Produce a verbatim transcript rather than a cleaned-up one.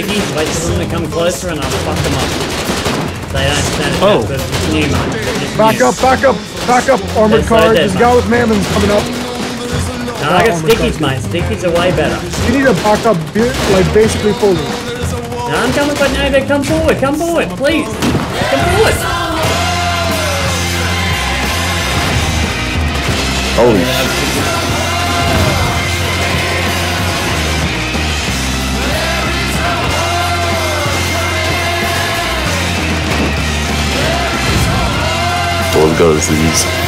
stickies, wait for them to come closer and I'll fuck them up. They don't stand a Oh. chance, but new, mate. Back new. up, back up, back up, armored They're so car. dead, This mate. guy with Mammon's coming up. No, I got stickies, mate. Stickies are way better. You need to back up, like basically fully. No, I'm coming, but no, but come forward, come forward, please. Come forward. Holy shit. Let's go to the cities.